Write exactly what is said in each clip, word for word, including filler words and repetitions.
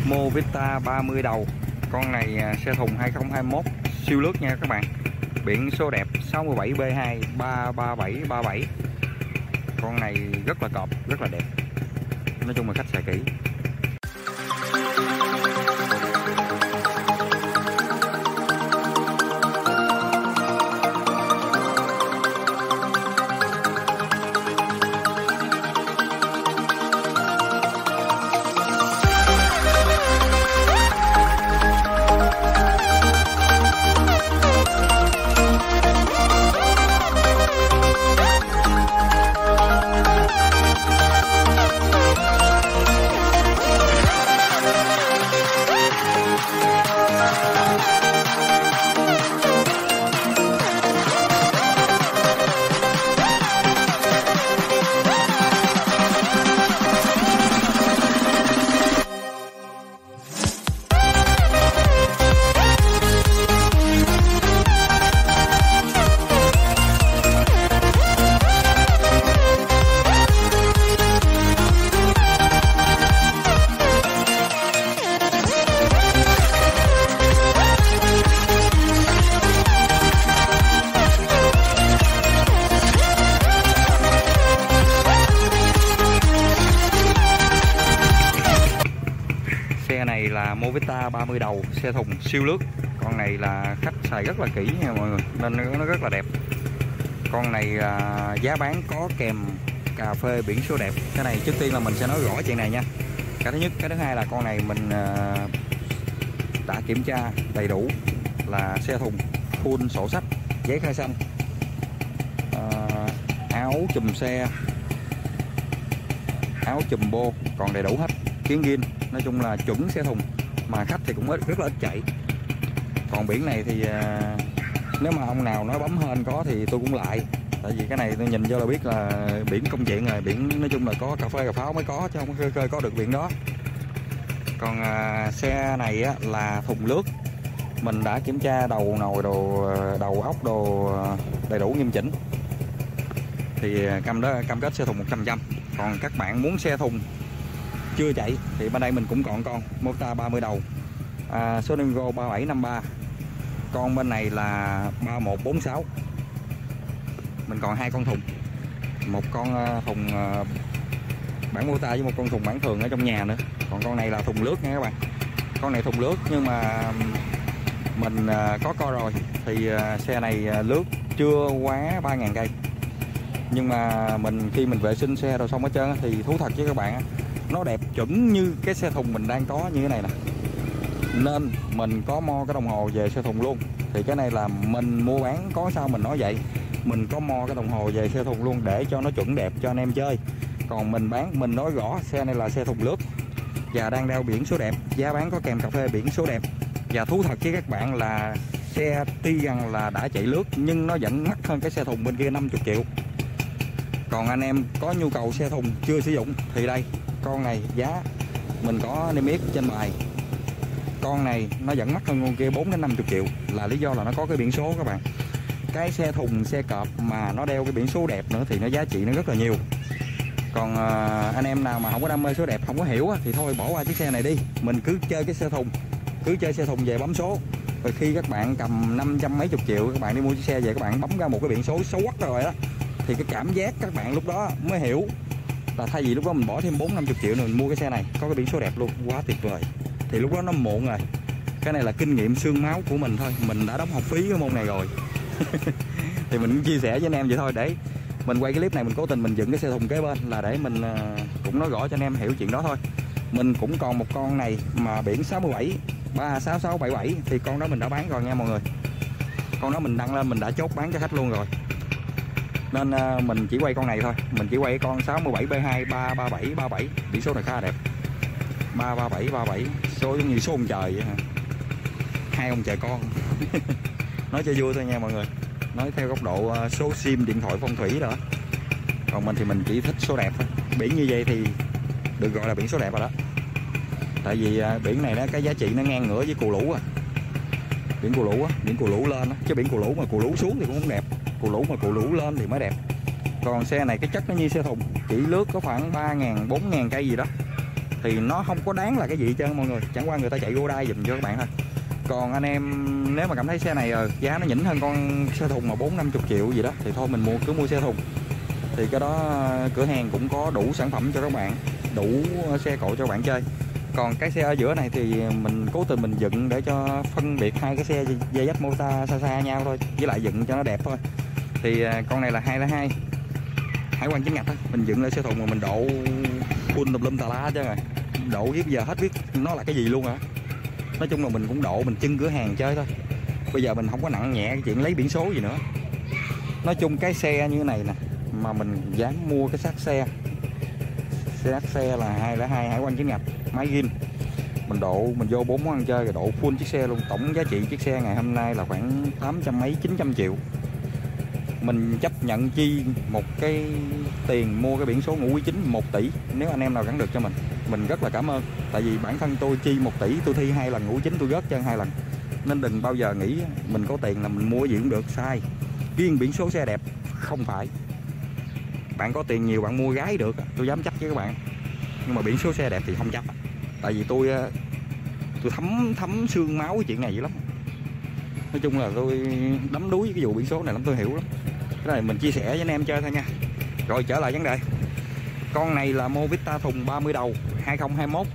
Movista ba mươi đầu. Con này xe thùng hai không hai mốt siêu lướt nha các bạn. Biển số đẹp sáu mươi bảy B hai ba ba bảy ba bảy. Con này rất là cọp, rất là đẹp. Nói chung là khách xài kỹ. Xe này là Movista ba mươi đầu, xe thùng siêu lướt. Con này là khách xài rất là kỹ nha mọi người, nên nó rất là đẹp. Con này à, giá bán có kèm cà phê biển số đẹp. Cái này trước tiên là mình sẽ nói rõ chuyện này nha. Cái thứ nhất, cái thứ hai là con này mình à, đã kiểm tra đầy đủ là xe thùng full sổ sách, giấy khai xanh, à, áo chùm xe, áo chùm bô còn đầy đủ hết, kiến gin. Nói chung là chuẩn xe thùng, mà khách thì cũng rất là ít chạy. Còn biển này thì à, nếu mà ông nào nói bấm hên có thì tôi cũng lại. Tại vì cái này tôi nhìn cho là biết là biển công chuyện rồi, biển nói chung là có cà phê cà pháo mới có, chứ không có khơi có được biển đó. Còn à, xe này á, là thùng lướt. Mình đã kiểm tra đầu nồi, đồ đầu ốc, đồ đầy đủ nghiêm chỉnh. Thì cam đó cam kết xe thùng một trăm phần trăm. Còn các bạn muốn xe thùng chưa chạy thì bên đây mình cũng còn con Movista ba mươi đầu, à, số Ningo ba bảy năm ba. Con bên này là ba một bốn sáu. Mình còn hai con thùng, một con thùng bản Movista với một con thùng bản thường ở trong nhà nữa. Còn con này là thùng lướt nha các bạn. Con này thùng lướt nhưng mà mình có co rồi. Thì xe này lướt chưa quá ba ngàn cây. Nhưng mà mình khi mình vệ sinh xe rồi xong hết trơn thì thú thật với các bạn, nó đẹp chuẩn như cái xe thùng mình đang có như thế này nè. Nên mình có mo cái đồng hồ về xe thùng luôn. Thì cái này là mình mua bán, có sao mình nói vậy. Mình có mo cái đồng hồ về xe thùng luôn để cho nó chuẩn đẹp cho anh em chơi. Còn mình bán, mình nói rõ xe này là xe thùng lướt và đang đeo biển số đẹp, giá bán có kèm cà phê biển số đẹp. Và thú thật với các bạn là xe tuy rằng là đã chạy lướt nhưng nó vẫn mắc hơn cái xe thùng bên kia năm mươi triệu. Còn anh em có nhu cầu xe thùng chưa sử dụng thì đây, con này giá mình có niêm yết trên bài. Con này nó vẫn mắc hơn con kia bốn đến năm mươi triệu, là lý do là nó có cái biển số các bạn. Cái xe thùng, xe cọp mà nó đeo cái biển số đẹp nữa thì nó giá trị nó rất là nhiều. Còn à, anh em nào mà không có đam mê số đẹp, không có hiểu thì thôi bỏ qua chiếc xe này đi. Mình cứ chơi cái xe thùng, cứ chơi xe thùng về bấm số. Rồi khi các bạn cầm năm trăm mấy chục triệu, các bạn đi mua chiếc xe về, các bạn bấm ra một cái biển số xấu quắc rồi đó, thì cái cảm giác các bạn lúc đó mới hiểu là thay vì lúc đó mình bỏ thêm bốn năm mươi triệu nữa mình mua cái xe này có cái biển số đẹp luôn, quá tuyệt vời. Thì lúc đó nó muộn rồi. Cái này là kinh nghiệm xương máu của mình thôi, mình đã đóng học phí cái môn này rồi. Thì mình cũng chia sẻ với anh em vậy thôi. Để mình quay cái clip này mình cố tình mình dựng cái xe thùng kế bên là để mình cũng nói rõ cho anh em hiểu chuyện đó thôi. Mình cũng còn một con này mà biển sáu mươi bảy ba sáu sáu bảy bảy, thì con đó mình đã bán rồi nha mọi người. Con đó mình đăng lên mình đã chốt bán cho khách luôn rồi. Nên uh, mình chỉ quay con này thôi. Mình chỉ quay con sáu mươi bảy B hai ba ba bảy ba bảy. Biển số này khá là đẹp, ba ba bảy ba bảy. Số giống như số ông trời vậy hả? Hai ông trời con. Nói cho vui thôi nha mọi người, nói theo góc độ uh, số sim điện thoại phong thủy đó. Còn mình thì mình chỉ thích số đẹp thôi. Biển như vậy thì được gọi là biển số đẹp rồi đó. Tại vì uh, biển này đó, cái giá trị nó ngang ngửa với cù lũ à. Biển cù lũ á, biển cù lũ lên á, chứ biển cù lũ mà cù lũ xuống thì cũng không đẹp. Cù lũ mà cù lũ lên thì mới đẹp. Còn xe này cái chất nó như xe thùng, chỉ lướt có khoảng ba ngàn bốn ngàn cây gì đó. thì nó không có đáng là cái gì hết trơn mọi người, chẳng qua người ta chạy vô đai dùm cho các bạn thôi. Còn anh em nếu mà cảm thấy xe này ờ, giá nó nhỉnh hơn con xe thùng mà bốn năm chục triệu gì đó thì thôi mình mua cứ mua xe thùng. Thì cái đó cửa hàng cũng có đủ sản phẩm cho các bạn, đủ xe cộ cho các bạn chơi. Còn cái xe ở giữa này thì mình cố tình mình dựng để cho phân biệt hai cái xe dây dắt Mota xa xa nhau thôi, với lại dựng cho nó đẹp thôi. Thì con này là hai không hai hải quan chính ngạch á, mình dựng lên xe thùng mà mình độ full tùm lum tà lá chứ rồi, độ biết giờ hết biết nó là cái gì luôn hả. Nói chung là mình cũng độ mình trưng cửa hàng chơi thôi, bây giờ mình không có nặng nhẹ cái chuyện lấy biển số gì nữa. Nói chung cái xe như này nè mà mình dám mua cái xác xe xác xe là hai không hai hải quan chính ngạch, máy ghim, mình độ mình vô bốn món ăn chơi rồi độ full chiếc xe luôn. Tổng giá trị chiếc xe ngày hôm nay là khoảng tám trăm mấy chín trăm triệu. Mình chấp nhận chi một cái tiền mua cái biển số ngũ quý chính một tỷ nếu anh em nào gắn được cho mình. Mình rất là cảm ơn. Tại vì bản thân tôi chi một tỷ tôi thi hai lần ngũ chính, tôi rớt chân hai lần. Nên đừng bao giờ nghĩ mình có tiền là mình mua cái gì cũng được, sai. Riêng biển số xe đẹp không phải. Bạn có tiền nhiều bạn mua gái được, tôi dám chắc với các bạn. Nhưng mà biển số xe đẹp thì không chắc. Tại vì tôi tôi thấm thấm xương máu cái chuyện này dữ lắm. Nói chung là tôi đắm đuối với cái vụ biển số này lắm, tôi hiểu lắm. Cái này mình chia sẻ với anh em chơi thôi nha. Rồi trở lại vấn đề. Con này là Movista thùng ba mươi đầu hai không hai mốt.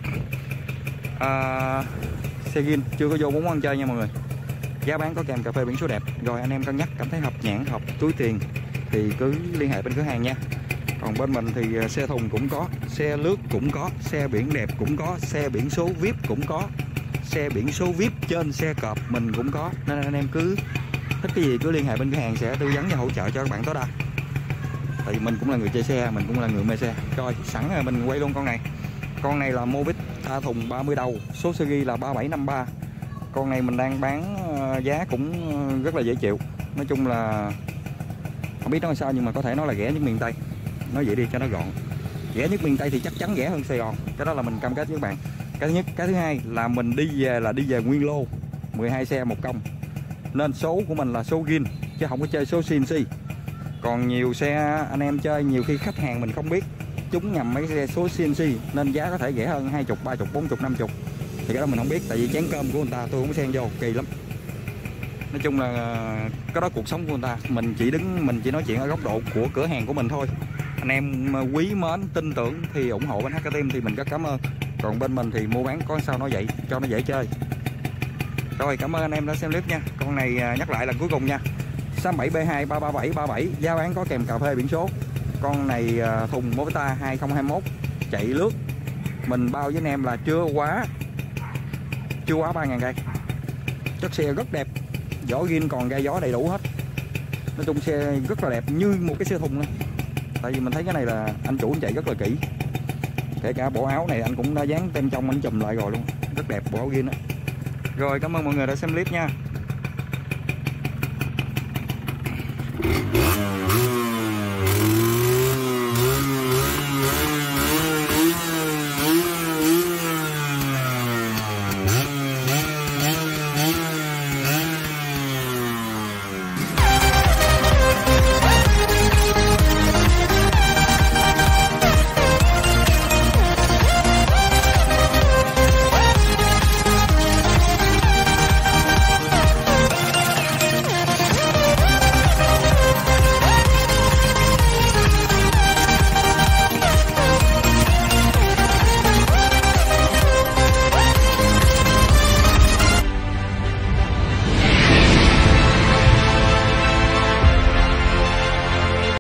À, xe zin chưa có vô bốn món ăn chơi nha mọi người. Giá bán có kèm cà phê biển số đẹp. Rồi anh em cân nhắc cảm thấy hợp nhãn, hợp túi tiền thì cứ liên hệ bên cửa hàng nha. Còn bên mình thì xe thùng cũng có, xe lướt cũng có, xe biển đẹp cũng có, xe biển số vi ai pi cũng có, xe biển số vi ai pi trên xe cọp mình cũng có. Nên anh em cứ thích cái gì cứ liên hệ bên cửa hàng sẽ tư vấn và hỗ trợ cho các bạn tối đa. Tại vì mình cũng là người chơi xe, mình cũng là người mê xe. Rồi sẵn rồi mình quay luôn con này. Con này là Movista thùng ba mươi đầu, số series là ba bảy năm ba. Con này mình đang bán giá cũng rất là dễ chịu. Nói chung là không biết nói sao nhưng mà có thể nói là rẻ nhất miền Tây. Nói vậy đi cho nó gọn. Rẻ nhất miền Tây thì chắc chắn rẻ hơn Sài Gòn. Cái đó là mình cam kết với các bạn. Cái thứ nhất, cái thứ hai là mình đi về là đi về nguyên lô, mười hai xe một công. Nên số của mình là số zin chứ không có chơi số xê en xê. Còn nhiều xe anh em chơi nhiều khi khách hàng mình không biết chúng nhầm mấy xe số xê en xê nên giá có thể rẻ hơn hai mươi, ba mươi, bốn mươi, năm mươi. Thì cái đó mình không biết, tại vì chén cơm của người ta tôi không xen vô, kỳ lắm. Nói chung là cái đó cuộc sống của người ta, mình chỉ đứng mình chỉ nói chuyện ở góc độ của cửa hàng của mình thôi. Anh em quý mến tin tưởng thì ủng hộ bên hát ca Team thì mình rất cảm ơn. Còn bên mình thì mua bán có sao nói vậy cho nó dễ chơi. Rồi cảm ơn anh em đã xem clip nha. Con này nhắc lại lần cuối cùng nha, sáu bảy B hai ba ba bảy ba bảy, giá bán có kèm cà phê biển số. Con này thùng Movista hai không hai mốt chạy lướt, mình bao với anh em là chưa quá chưa quá ba ngàn cây. Chất xe rất đẹp, vỏ zin còn gai gió đầy đủ hết. Nói chung xe rất là đẹp như một cái xe thùng luôn. Tại vì mình thấy cái này là anh chủ anh chạy rất là kỹ, kể cả bộ áo này anh cũng đã dán tem trong anh chùm lại rồi luôn, rất đẹp bộ áo zin đó. Rồi cảm ơn mọi người đã xem clip nha.